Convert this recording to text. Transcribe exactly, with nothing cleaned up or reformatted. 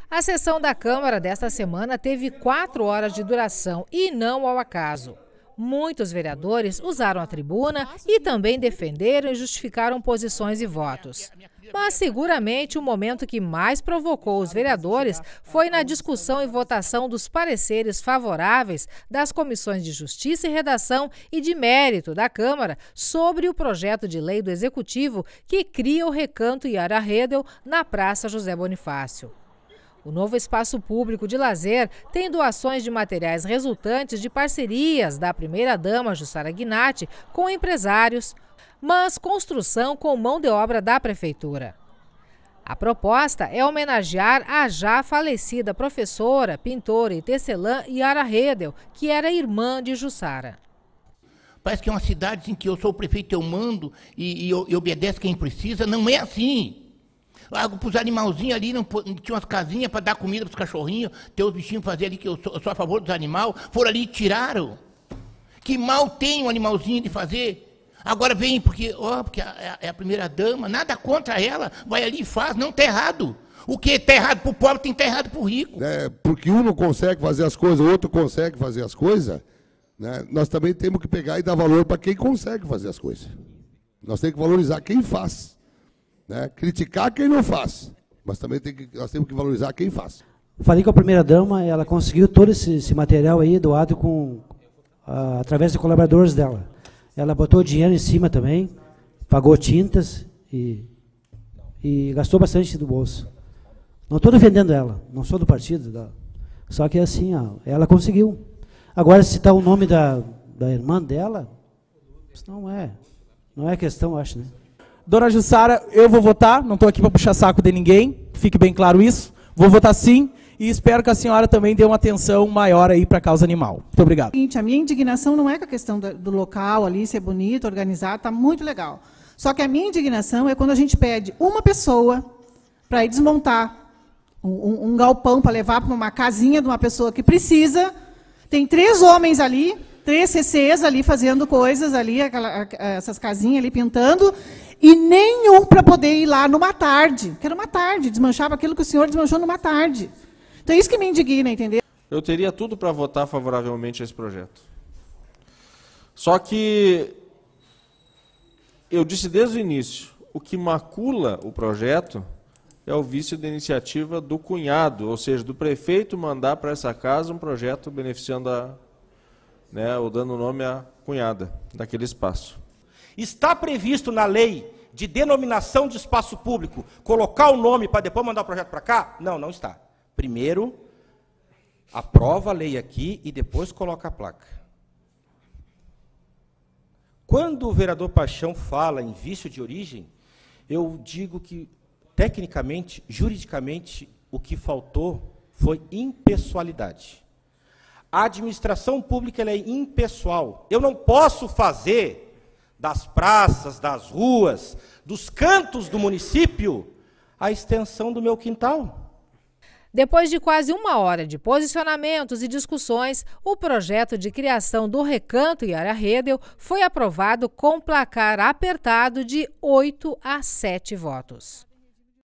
A sessão da Câmara desta semana teve quatro horas de duração e não ao acaso. Muitos vereadores usaram a tribuna e também defenderam e justificaram posições e votos. Mas seguramente o momento que mais provocou os vereadores foi na discussão e votação dos pareceres favoráveis das comissões de Justiça e Redação e de Mérito da Câmara sobre o projeto de lei do Executivo que cria o Recanto Yara Redel na Praça José Bonifácio. O novo espaço público de lazer tem doações de materiais resultantes de parcerias da primeira-dama Jussara Gnatti com empresários, mas construção com mão de obra da Prefeitura. A proposta é homenagear a já falecida professora, pintora e tecelã Yara Redel, que era irmã de Jussara. Parece que é uma cidade em que eu sou o prefeito, eu mando e, e, e obedeço quem precisa. Não é assim. Para os animalzinhos ali, não, tinha umas casinhas para dar comida para os cachorrinhos, ter os bichinhos fazer ali, que eu sou, eu sou a favor dos animais, foram ali e tiraram. Que mal tem um animalzinho de fazer? Agora vem porque, ó, porque é a primeira dama, nada contra ela, vai ali e faz, não está errado. O que está errado para o pobre tem que estar errado para o rico. É, porque um não consegue fazer as coisas, o outro consegue fazer as coisas, né? Nós também temos que pegar e dar valor para quem consegue fazer as coisas. Nós temos que valorizar quem faz. Né? Criticar quem não faz, mas também tem que, nós temos que valorizar quem faz. Falei com a primeira-dama, ela conseguiu todo esse, esse material aí doado com, uh, através de colaboradores dela. Ela botou dinheiro em cima também, pagou tintas e, e gastou bastante do bolso. Não estou defendendo ela, não sou do partido, da, só que assim, ó, ela conseguiu. Agora, se está o nome da, da irmã dela, isso não é, não é questão, eu acho, né? Dona Jussara, eu vou votar, não estou aqui para puxar saco de ninguém, fique bem claro isso. Vou votar sim e espero que a senhora também dê uma atenção maior aí para a causa animal. Muito obrigado. A minha indignação não é com a questão do, do local ali, ser bonito, organizado, está muito legal. Só que a minha indignação é quando a gente pede uma pessoa para ir desmontar um, um, um galpão para levar para uma casinha de uma pessoa que precisa. Tem três homens ali, três C Cs ali fazendo coisas ali, aquela, essas casinhas ali pintando, e nenhum para poder ir lá numa tarde, que era uma tarde, desmanchava aquilo que o senhor desmanchou numa tarde. Então é isso que me indigna, entendeu? Eu teria tudo para votar favoravelmente a esse projeto. Só que eu disse desde o início, o que macula o projeto é o vício da iniciativa do cunhado, ou seja, do prefeito mandar para essa casa um projeto beneficiando a, né, ou dando nome à cunhada daquele espaço. Está previsto na lei de denominação de espaço público colocar o nome para depois mandar o projeto para cá? Não, não está. Primeiro, aprova a lei aqui e depois coloca a placa. Quando o vereador Paixão fala em vício de origem, eu digo que, tecnicamente, juridicamente, o que faltou foi impessoalidade. A administração pública ela é impessoal. Eu não posso fazer das praças, das ruas, dos cantos do município, a extensão do meu quintal. Depois de quase uma hora de posicionamentos e discussões, o projeto de criação do Recanto Yara Redel foi aprovado com placar apertado de oito a sete votos.